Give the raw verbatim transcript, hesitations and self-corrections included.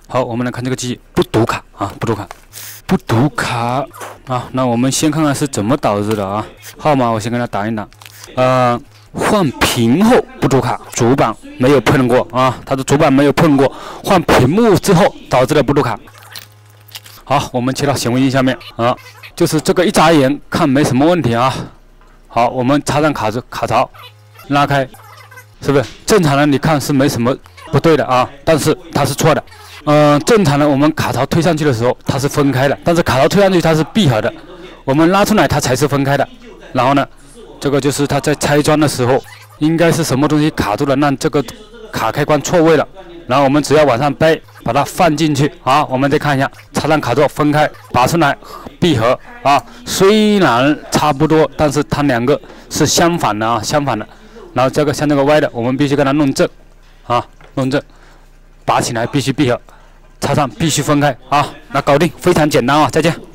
好，我们来看这个机器不读卡啊，不读卡，不读卡啊。那我们先看看是怎么导致的啊。号码我先给它打一打。呃，换屏后不读卡，主板没有碰过啊，它的主板没有碰过。换屏幕之后导致了不读卡。好，我们切到显微镜下面啊，就是这个一眨眼看没什么问题啊。好，我们插上卡子卡槽，拉开，是不是正常的？你看是没什么不对的啊，但是它是错的。嗯、呃，正常的我们卡槽推上去的时候它是分开的，但是卡槽推上去它是闭合的，我们拉出来它才是分开的。然后呢，这个就是它在拆装的时候应该是什么东西卡住了，让这个卡开关错位了。然后我们只要往上背，把它放进去啊。我们再看一下，插上卡座分开，拔出来闭合啊。虽然差不多，但是它两个是相反的啊，相反的。然后这个像这个歪的，我们必须给它弄正啊，弄正，拔起来必须闭合。插上必须分开啊，那搞定，非常简单啊，再见。